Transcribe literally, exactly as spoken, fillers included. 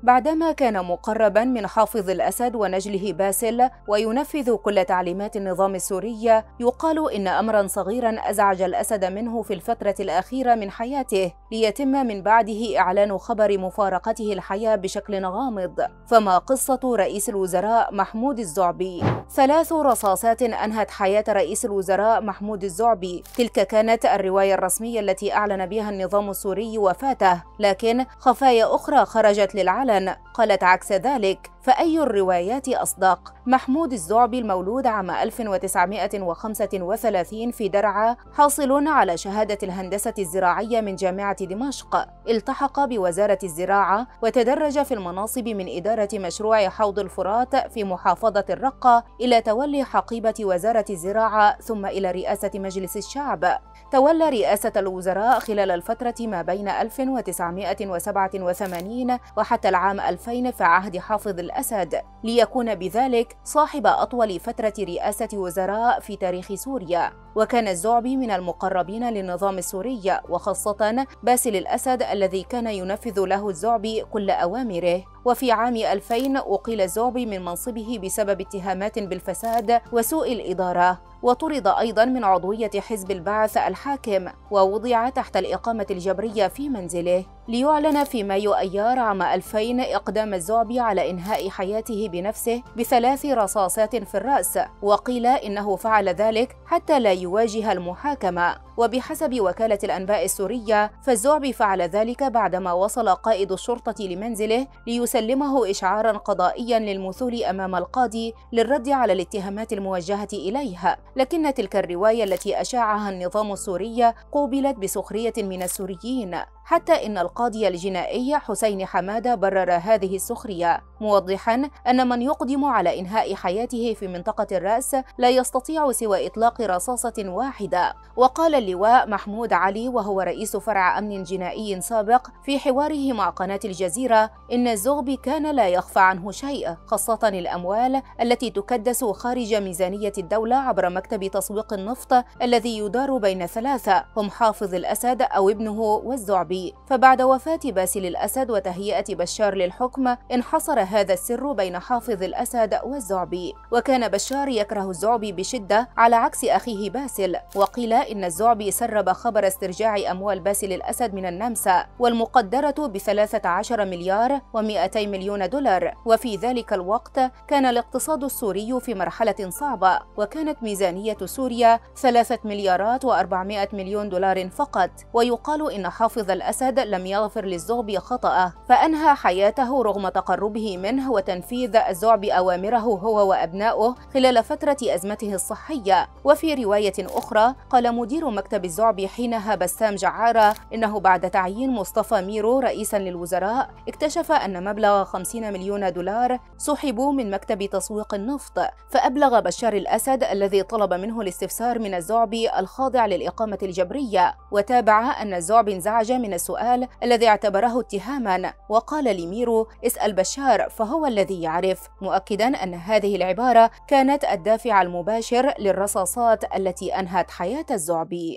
بعدما كان مقربا من حافظ الأسد ونجله باسل وينفذ كل تعليمات النظام السوري، يقال إن أمرا صغيرا أزعج الأسد منه في الفترة الأخيرة من حياته، ليتم من بعده إعلان خبر مفارقته الحياة بشكل غامض. فما قصة رئيس الوزراء محمود الزعبي؟ ثلاث رصاصات أنهت حياة رئيس الوزراء محمود الزعبي. تلك كانت الرواية الرسمية التي أعلن بها النظام السوري وفاته، لكن خفايا أخرى خرجت للعلن قالت عكس ذلك. فأي الروايات أصدق؟ محمود الزعبي المولود عام ألف وتسعمائة وخمسة وثلاثين في درعا، حاصل على شهادة الهندسة الزراعية من جامعة دمشق، التحق بوزارة الزراعة وتدرج في المناصب من إدارة مشروع حوض الفرات في محافظة الرقة إلى تولي حقيبة وزارة الزراعة ثم إلى رئاسة مجلس الشعب. تولى رئاسة الوزراء خلال الفترة ما بين ألف وتسعمائة وسبعة وثمانين وحتى العام ألفين في عهد حافظ الأسد، ليكون بذلك صاحب أطول فترة رئاسة وزراء في تاريخ سوريا. وكان الزعبي من المقربين للنظام السوري، وخاصة باسل الأسد الذي كان ينفذ له الزعبي كل أوامره. وفي عام ألفين أقيل الزعبي من منصبه بسبب اتهامات بالفساد وسوء الإدارة، وطرد أيضا من عضوية حزب البعث الحاكم، ووضع تحت الإقامة الجبرية في منزله، ليعلن في مايو أيار عام ألفين إقدام الزعبي على إنهاء حياته بنفسه بثلاث رصاصات في الرأس، وقيل إنه فعل ذلك حتى لا يواجه المحاكمة. وبحسب وكالة الأنباء السورية، فالزعبي فعل ذلك بعدما وصل قائد الشرطة لمنزله ليسلمه إشعارا قضائيا للمثول أمام القاضي للرد على الاتهامات الموجهة إليه. لكن تلك الرواية التي أشاعها النظام السوري قوبلت بسخرية من السوريين، حتى إن القاضي الجنائي حسين حمادة برر هذه السخرية، موضحا أن من يقدم على إنهاء حياته في منطقة الرأس لا يستطيع سوى إطلاق رصاصة واحدة. وقال اللواء محمود علي وهو رئيس فرع أمن جنائي سابق في حواره مع قناة الجزيرة إن الزغبي كان لا يخفى عنه شيء، خاصة الأموال التي تكدس خارج ميزانية الدولة عبر مكتب تسويق النفط الذي يدار بين ثلاثة هم حافظ الأسد أو ابنه والزعبي. فبعد وفاة باسل الأسد وتهيئة بشار للحكم، انحصر هذا السر بين حافظ الأسد والزعبي. وكان بشار يكره الزعبي بشدة على عكس أخيه باسل، وقيل إن الزعبي سرب خبر استرجاع أموال باسل الأسد من النمسا والمقدرة بثلاثة عشر مليار ومئتي مليون دولار. وفي ذلك الوقت كان الاقتصاد السوري في مرحلة صعبة، وكانت ميزانية سوريا ثلاثة مليارات وأربعمائة مليون دولار فقط. ويقال إن حافظ الأسد لم يغفر للزعبي خطأه، فأنهى حياته رغم تقربه منه وتنفيذ الزعبي أوامره هو وأبنائه خلال فترة أزمته الصحية. وفي رواية أخرى قال مدير مكتب الزعبي حينها بسام جعارة إنه بعد تعيين مصطفى ميرو رئيسا للوزراء اكتشف أن مبلغ خمسين مليون دولار سحبوا من مكتب تسويق النفط. فأبلغ بشار الأسد الذي طلب منه الاستفسار من الزعبي الخاضع للإقامة الجبرية، وتابع أن الزعبي انزعج من السؤال الذي اعتبره اتهاما، وقال لميرو اسأل بشار فهو الذي يعرف، مؤكدا أن هذه العبارة كانت الدافع المباشر للرصاصات التي أنهت حياة الزعبي.